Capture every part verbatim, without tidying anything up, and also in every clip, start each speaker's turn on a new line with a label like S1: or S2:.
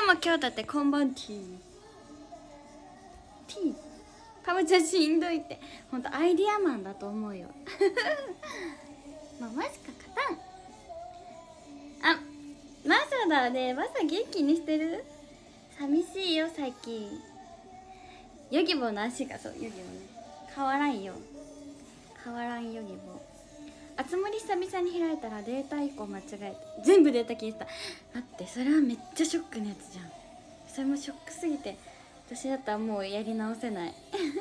S1: も今日だってこんばんティーティーパムちゃんしんどいって。ほんとアイディアマンだと思うよまあマジか勝たん。あ、マサだね。マサ元気にしてる？寂しいよ最近。ヨギボーの足が、そうヨギボーね、変わらんよ、変わらんヨギボー。あつ森久々に開いたらデータ以降間違えた。全部データ消えてた。待って、それはめっちゃショックなやつじゃん。それもショックすぎて私だったらもうやり直せない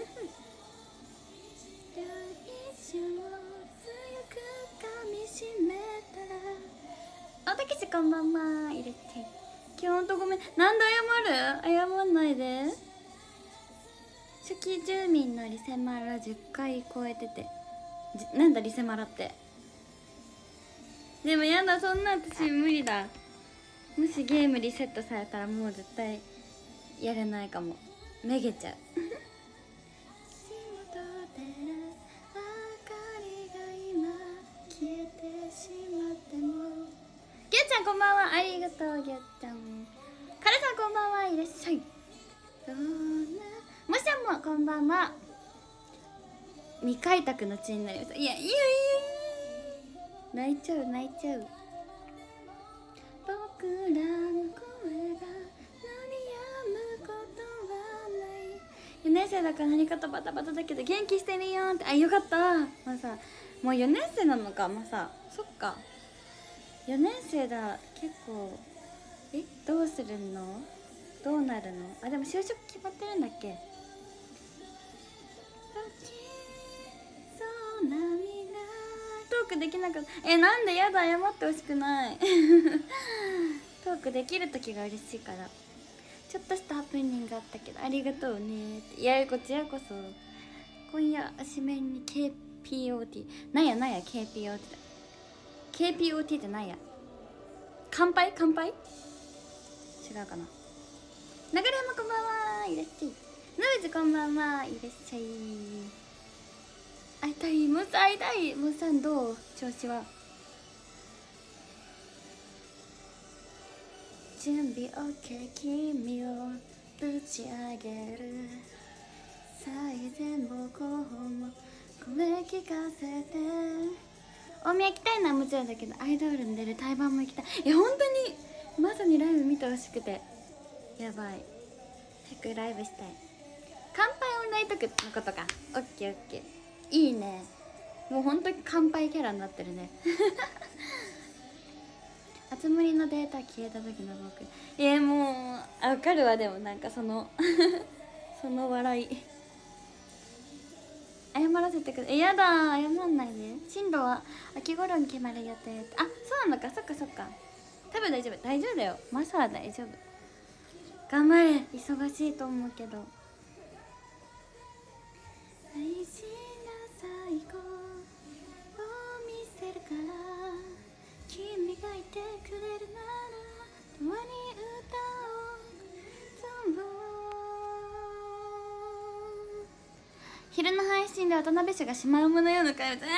S1: おたけしこんばんは。入れて今日ほんとごめん。なんで謝る？謝んないで。初期住民のリセマラじゅっかい超えてて、なんだリセマラって。でもやだ、そんな私無理だ。もしゲームリセットされたらもう絶対やれないかも。めげちゃうぎゅっちゃんこんばんは。ありがとうぎゅっちゃん。カレさんこんばんは。いらっしゃい。どんなもしゃんもこんばんは。未開拓の地になりました。いやいやいやいや、泣いちゃう泣いちゃう。僕らの声が鳴り止むことはない。よねん生だから何かとバタバタだけど元気してるよって。あ、よかった。まあさ、もうよねん生なのか。まあさ、そっかよねん生だ。結構えどうするの？どうなるの？あ、でも就職決まってるんだっけ？トークできなかった。え、なんで？やだ、謝ってほしくないトークできる時が嬉しいから。ちょっとしたハプニングがあったけどありがとうねって。いやこちらこそ。今夜紙面に ケーピーオーティー なんやなんや ケーピーオーティー って ケーピーオーティー ってなんや。乾杯乾杯違うかな。流山こんばんは。いらっしゃい。ヌーズこんばんは。いらっしゃい。会いたい。もうさ会いたい。もうさんどう調子は？準備 OK 君をぶち上げる。最善も後方もこれ聞かせて。大宮行きたいのはもちろんだけどアイドルに出る対バンも行きたい。え、本当にまさにライブ見てほしくてやばい。早くライブしたい。乾杯オンライントークのことか。オッケーオッケー、いいね。もう本当に乾杯キャラになってるねあつ森のデータ消えた時の僕。えー、もうあ分かるわ。でもなんかそのその笑い謝らせてくれ。え、やだ、謝んないで。進路は秋頃に決まる予定。あ、そうなのか。そっかそっか。多分大丈夫大丈夫だよ。マサは大丈夫。頑張れ。忙しいと思うけど。大事な最後を見せるから、君がいてくれるなら共に歌おう。昼の配信で渡辺氏がシマウマのような会話で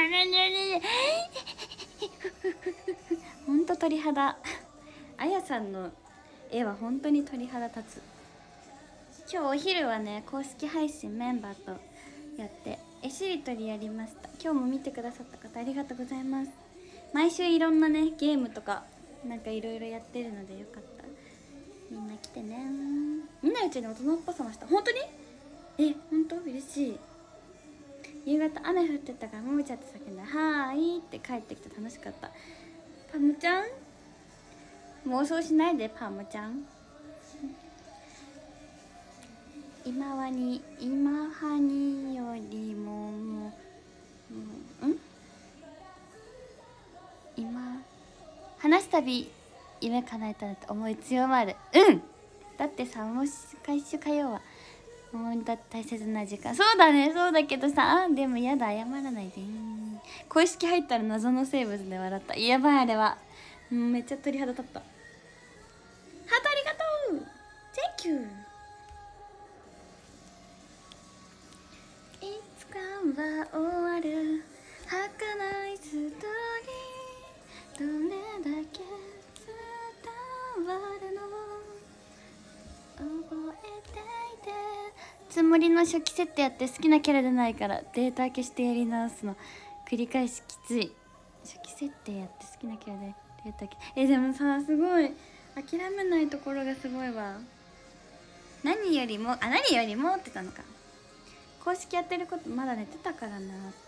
S1: ほんと鳥肌あやさんの絵は本当に鳥肌立つ。今日お昼はね公式配信メンバーとやって絵しりとりやりました。今日も見てくださった方ありがとうございます。毎週いろんなねゲームとかなんかいろいろやってるのでよかったらみんな来てね。みんなうちに大人っぽさました。本当にえ本当嬉しい。夕方雨降ってたからももちゃんって叫んだ。はーいって帰ってきて楽しかった。パムちゃん妄想しないでパムちゃん。今はに今はによりももうん今話すたび夢叶えたらって思い強まる。うんだってさ、もし回収火曜はもうだって大切な時間。そうだねそうだけどさ、でもやだ謝らないで。公式入ったら謎の生物で笑った。やばいあれは、うん、めっちゃ鳥肌立った。ハートありがとう Thank you。いつかは終わる儚いストーリー、どれだけ伝わるの。 つもりの初期設定やって好きなキャラでないからデータ消してやり直すの繰り返しきつい。初期設定やって好きなキャラでデータ消えでもさすごい諦めないところがすごいわ。何よりもあ何よりもってたのか。公式やってることまだ寝てたからなって。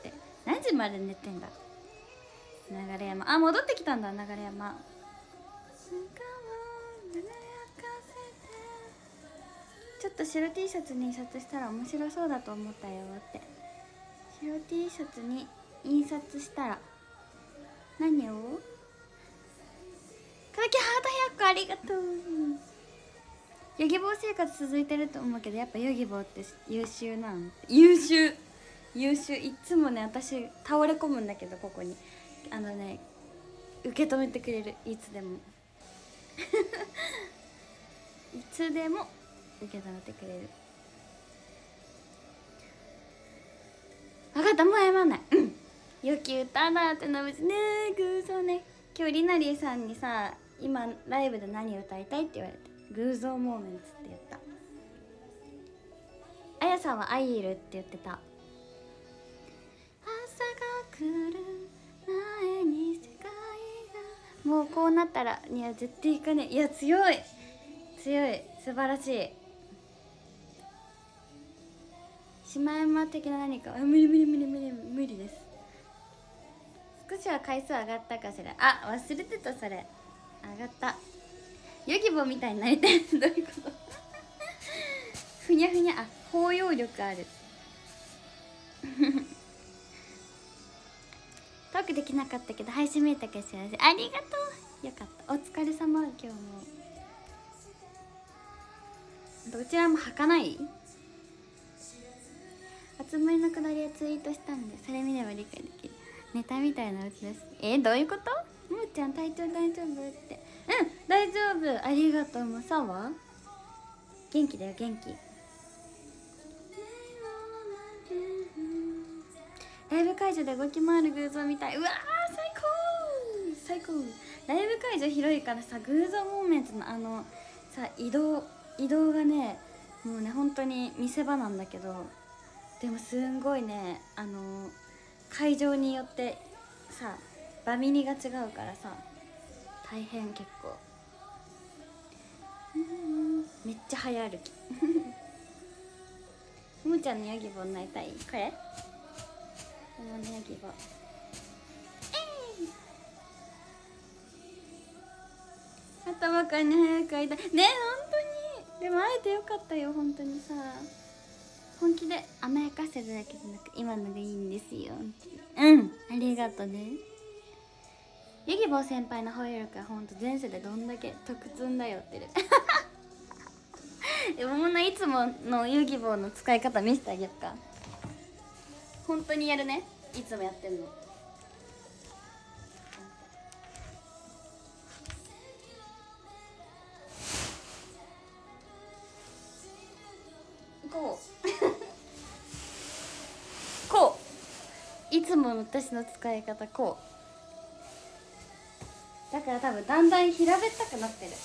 S1: 何時まで寝てんだ流山。あ戻ってきたんだ流山。ちょっと白 T シャツに印刷したら面白そうだと思ったよって。白 T シャツに印刷したら何をかきハートひゃっこありがとう。ヨギボー生活続いてると思うけどやっぱヨギボーって優秀なん。優秀優秀。いつもね私倒れ込むんだけどここにあのね受け止めてくれる。いつでもいつでも受け止めてくれる。分かったもう謝んない。うんよき歌だってのぶちねえ偶像ね。今日りなりーさんにさ今ライブで何歌いたいって言われて偶像モーメンツって言った。あやさんはアイルって言ってた。朝が来る前に世界がもうこうなったらいや絶対いかねえ。いや強い強い素晴らしい。シマエマ的な何かあ無理無理無理無理無理です。少しは回数上がったかしら。あ忘れてたそれ。上がった。ヨギボーみたいになりたいどういうことふにゃふにゃ。あ包容力あるトークできなかったけど配信見えたかしら。ありがとうよかった。お疲れ様今日も。どちらも履かない。集まりのくだりをツイートしたのでそれ見れば理解できる。ネタみたいな打ち出し。えどういうこと？むーちゃん体調大丈夫って。うん大丈夫ありがとう。もさは元気だよ元気。ライブ会場で動き回る偶像みたい。うわー最高最高。ライブ会場広いからさ偶像モーメントのあのさ移動移動がねもうね本当に見せ場なんだけどでもすんごいねあの会場によってさバミリが違うからさ大変結構めっちゃ早歩きむーちゃんのヨギボーになりたい。これこのヨギボー頭からに早く会いたいね。本当にでも会えてよかったよ本当にさ。本気で甘やかせるだけじゃなく今のがいいんですよ。うんありがとうね。ヨギボー先輩の包容力はほんと前世でどんだけ得積んだよってるでももないつものヨギボーの使い方見せてあげようか。本当にやるねいつもやってんの。こうこういつもの私の使い方こうだから多分だんだん平べったくなってる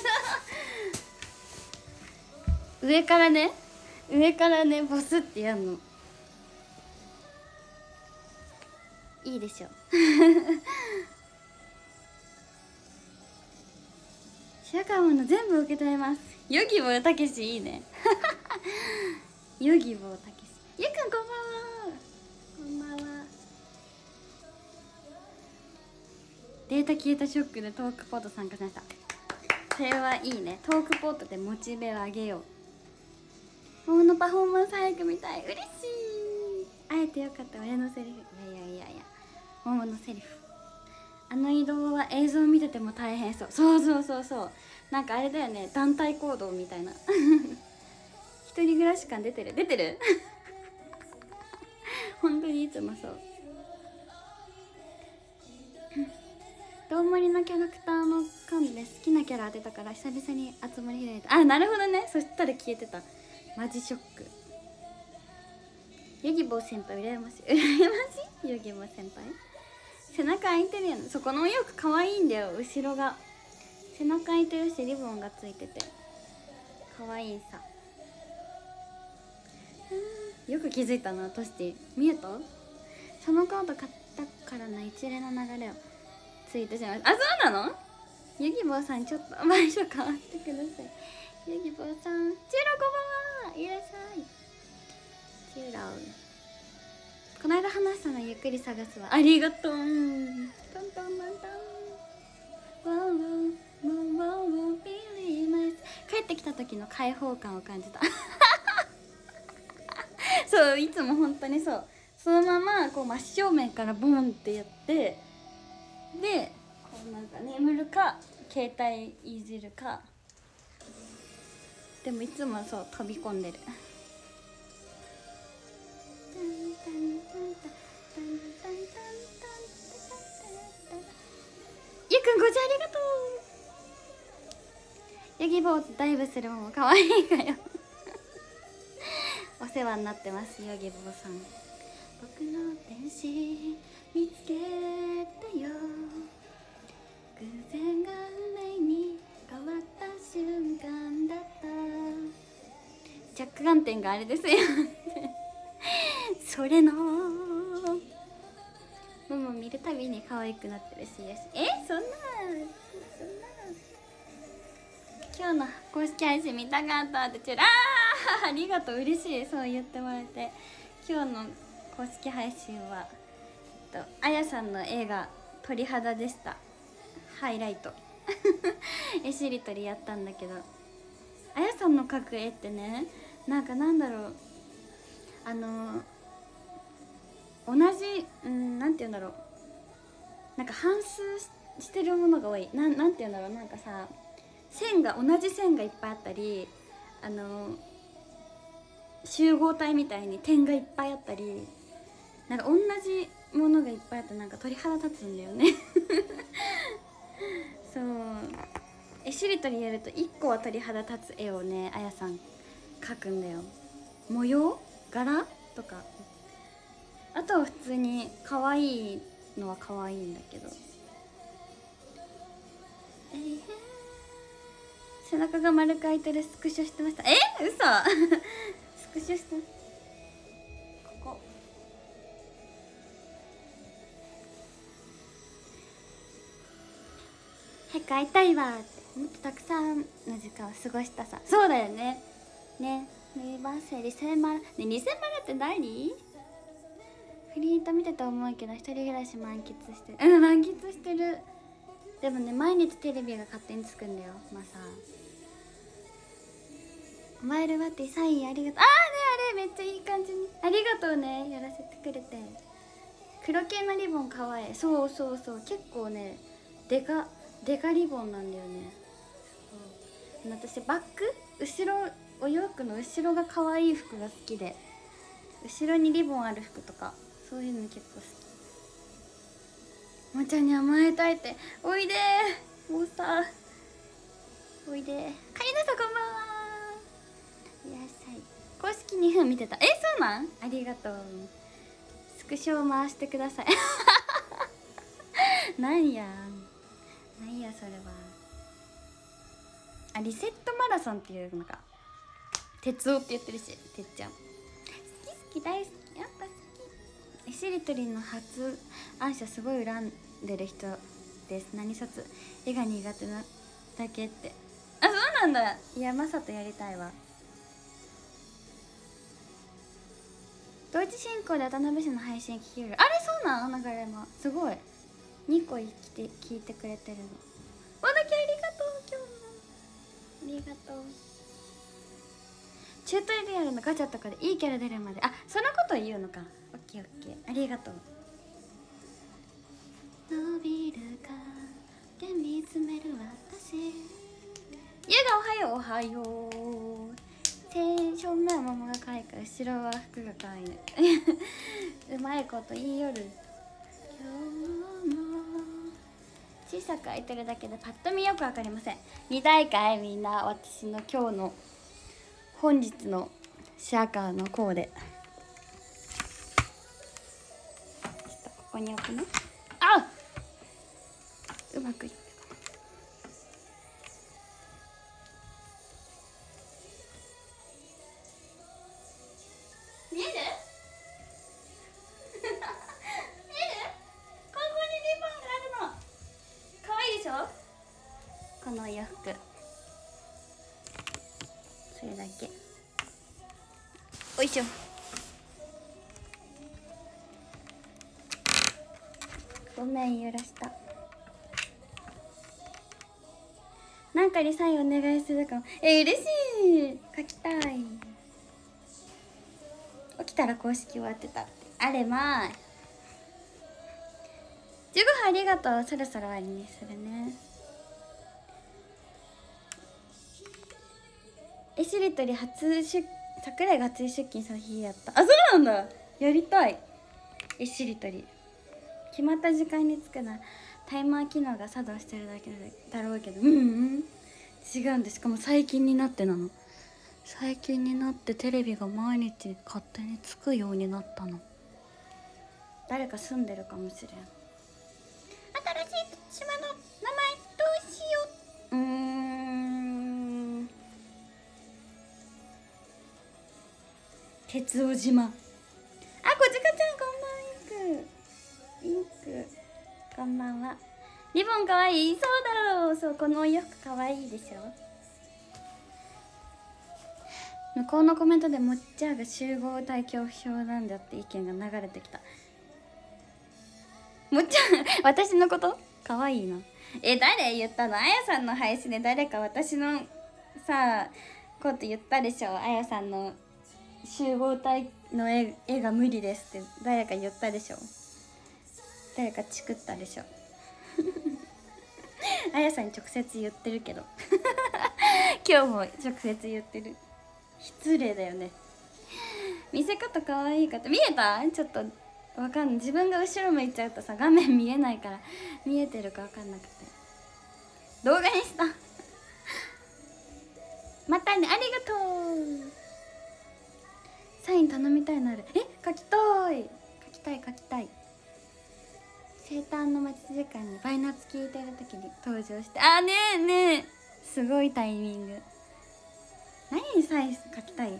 S1: 上からね上からねボスってやんのいいでしょ白川の全部受け止めます。ヨギボーたけしいいねヨギボーたけしゆうくんこんばんはこんばんは。データ消えたショックでトークポート参加しました。それはいいね。トークポートでモチベを上げよう。桃のパフォーマンス早く見たい。嬉しい。会えてよかった。俺のセリフいやいやいやいや桃のセリフ。あの移動は映像見てても大変そう。そうそうそうそう。なんかあれだよね団体行動みたいな一人暮らし感出てる出てる本当にいつもそう。どんまりのキャラクターの缶で好きなキャラ当てたから久々に集まり開いた。あなるほどね。そしたら消えてた。マジショック。ヨギボー先輩羨ましい羨ましい。ヨギボー先輩背中開いてるやん。そこのお洋服かわいいんだよ。後ろが背中開いてるしリボンがついててかわいいさ。 よく気づいたな。トシティ見えた？そのカード買ったからの一連の流れをツイートしました。あ、そうなの？ユギボーさん、ちょっと場所変わってください。ユギボーさん、チューロこんばんは。いらっしゃい。チューロこの間話したのゆっくり探すわ。ありがとう。トントントントン。ワンワンワンワンワンビリーマイス。帰ってきた時の開放感を感じた。そう、いつも本当にそう。そのままこう真正面からボンってやって、でこうなんか眠るか携帯いじるか。でもいつもそう飛び込んでる。ゆうくんごじありがとう。ヤギ坊とダイブするも可愛いかよ。お世話になってますヨギボーさん。僕の天使見つけたよ。偶然が運命に変わった瞬間だった。着眼点があれですよ。それのママ見るたびに可愛くなってるし、えそんなそんな今日の公式配信見たかったってちゅらーありがとう、嬉しい、そう言ってもらえて。今日の公式配信は、えっと、あやさんの映画「鳥肌」でした。ハイライト。絵しりとりやったんだけど、あやさんの描く絵ってね、なんかなんだろう、あの同じ、うん、なんて言うんだろう、なんか反数してるものが多い。なん、なんて言うんだろう、なんかさ、線が同じ線がいっぱいあったり、あの集合体みたいに点がいっぱいあったり、なんか同じものがいっぱいあってなんか鳥肌立つんだよね。そう、絵しりとりやるといっこは鳥肌立つ絵をね、あやさん描くんだよ。模様柄とか、あとは普通に可愛いのは可愛いんだけど、えー、背中が丸く開いてるスクショしてました。え嘘。スクショしたここ。早く会いたいわって、もっとたくさんの時間を過ごしたさ。そうだよね。ね、リバーセリセンマラ、ね、リセンマラって何？フリータ見てて思うけど一人暮らし満喫してる。うん、満喫してる。でもね、毎日テレビが勝手につくんだよ。まあさ、マイルバッティサインありがとう。あーね、あれめっちゃいい感じに、ありがとうね、やらせてくれて。黒系のリボンかわいい。そうそうそう、結構ねデカデカリボンなんだよね。そう、私バック後ろ、お洋服の後ろが可愛い服が好きで、後ろにリボンある服とかそういうの結構好き。もちゃんに甘えたいって、おいでー、もうさ、おいでー、かりなさんこんばんは。いらっしゃい。公式にふん見てた。え、そうなん？ありがとう。スクショを回してください。なんやなんやそれは。あ、リセットマラソンっていうのか、鉄夫って言ってるし、てっちゃん好き好き大好き、やっぱ好き。絵しりとりの初暗写すごい恨んでる人です。何卒絵が苦手なだけって。あ、そうなんだ。いや、まさとやりたいわ。同時進行で渡辺氏の配信聞ける。あれそうなん？流れもすごいにこ生きて聞いてくれてるの。わだきありがとう。今日もありがとう。チュートリアルのガチャとかでいいキャラ出るまで、あ、そのこと言うのか。オッケーオッケー、ありがとう。伸びるかで見つめる私。ゆうがおはよう。おはよう。正面は桃が可愛いから後ろは服が可愛いね。うまいこと言いよる。今日も小さく開いてるだけでパッと見よくわかりません。見たいかいみんな、私の今日の本日のシャーカーのコーデ。ちょっとここに置くね。あ、うまくいった。 このお洋服、それだけ。おいしょ。ごめん揺らした。なんかリサインお願いするかも。え、嬉しい。書きたい。起きたら公式終わってたって。あれまあじゅうごふんありがとう。そろそろ終わりにするね。えしりとり初出桜井が初出勤した日やった。あ、そうなんだ。やりたい。えしりとり決まった時間に着くな。タイマー機能が作動してるだけだろうけど、うんうん違うんで。しかも最近になってなの。最近になってテレビが毎日勝手につくようになったの。誰か住んでるかもしれん。新しい島の名前どうしよう。うーん鉄尾島。あ、こじかちゃんこんばんは。インクインクこんばんは。リボンかわいい。そうだろう。そう、このお洋服かわいいでしょ。向こうのコメントでもっちゃーが集合体恐怖症なんだって意見が流れてきた。もっちゃん私のことかわいいな。え、誰言ったの？あやさんの配信で誰か私のさこと言ったでしょ。あやさんの集合体の 絵, 絵が無理ですって誰か言ったでしょ。誰かチクったでしょあやさんに直接言ってるけど今日も直接言ってる。失礼だよね。見せ方かわいいかって見えた？ちょっとわかんない。自分が後ろ向いちゃうとさ画面見えないから見えてるかわかんなくて動画にしたまたね、ありがとう。サイン頼みたいのある。え、書きたい書きたい書きたい。生誕の待ち時間にバイナツ聞いてる時に登場して、あ、ねえねえすごいタイミング。何にサイン書きたい？え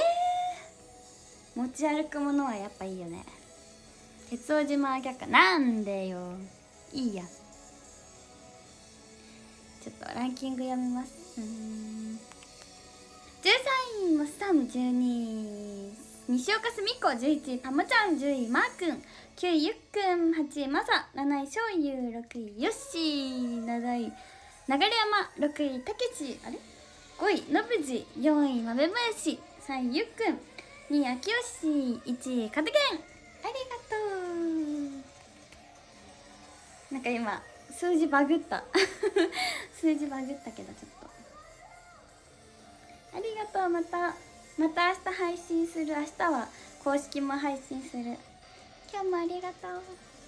S1: ー、持ち歩くものはやっぱいいよね。鉄尾島は却下。なんでよ。いいや。ちょっとランキング読みます。うーんじゅうさんいもさん、じゅうにい西岡すみこ、じゅういちいパモちゃん、じゅういまーくん、きゅういゆっくん、はちいまさ、なないしょうゆ、ろくいよっしー、なない流山、ろくいたけち、あれごいのぶじ、よんいまめぼやし、さんいゆっくん、にいあきよし、いちいかたけん。ありがとう。なんか今数字バグった数字バグったけどちょっとありがとう。またまた明日配信する。明日は公式も配信する。今日もありがとう。